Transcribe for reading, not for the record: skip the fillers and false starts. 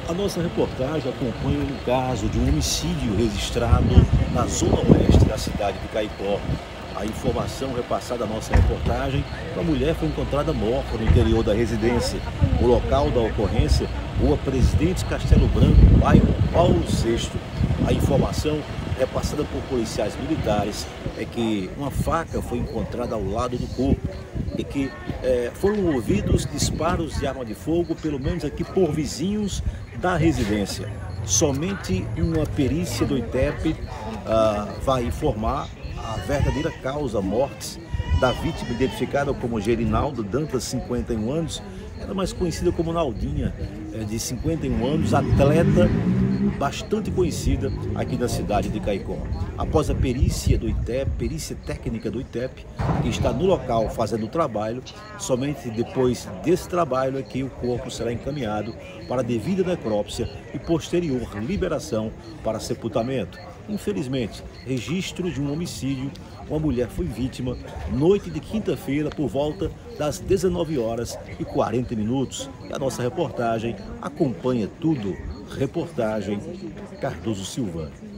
A nossa reportagem acompanha um caso de um homicídio registrado na zona oeste da cidade de Caicó. A informação repassada à nossa reportagem: uma mulher foi encontrada morta no interior da residência. O local da ocorrência, Rua Presidente Castelo Branco, bairro Paulo VI. A informação repassada por policiais militares é que uma faca foi encontrada ao lado do corpo e que foram ouvidos disparos de arma de fogo, pelo menos aqui por vizinhos da residência. Somente uma perícia do ITEP vai informar a verdadeira causa mortes da vítima, identificada como Gerinaldo Dantas, 51 anos, ela mais conhecida como Naldinha, de 51 anos, atleta bastante conhecida aqui na cidade de Caicó. Após a perícia do ITEP, perícia técnica do ITEP, que está no local fazendo o trabalho, somente depois desse trabalho é que o corpo será encaminhado para a devida necrópsia e posterior liberação para sepultamento. Infelizmente, registro de um homicídio: uma mulher foi vítima noite de quinta-feira por volta das 19h40. E a nossa reportagem acompanha tudo. Reportagem Cardoso Silva.